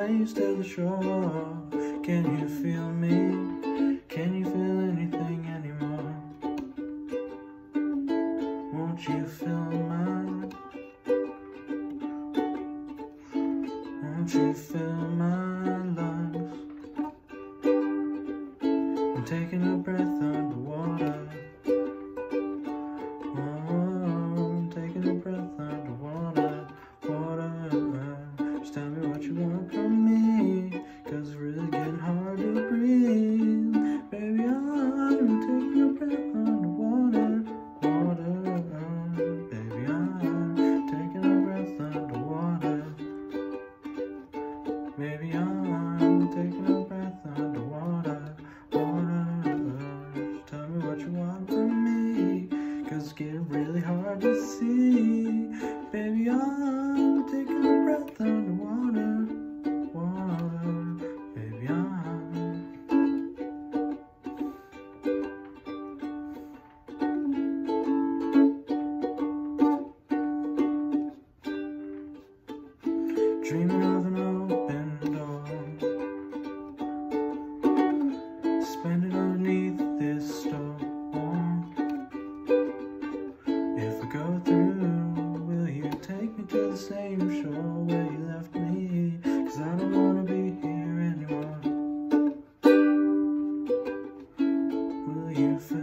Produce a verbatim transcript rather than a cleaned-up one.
waves to the shore. Can you feel me? Can you feel anything anymore? Won't you feel mine? Won't you feel my lungs? I'm taking a breath underwater. Oh, I'm taking a breath underwater. Water. Just tell me what you want from me, 'cause it's really getting hard to breathe. Baby, I'm taking a breath underwater. Water. Baby, I'm taking a breath underwater. Baby, I'm taking a breath underwater. Water. Just tell me what you want from me, 'cause it's getting really hard to see. Baby, I'm taking a breath underwater. Water. Baby, I'm dreaming of an open door, suspended underneath this storm. If I go through, will you take me to the same shore where you left me? 'Cause I don't wanna be here anymore. Will you feel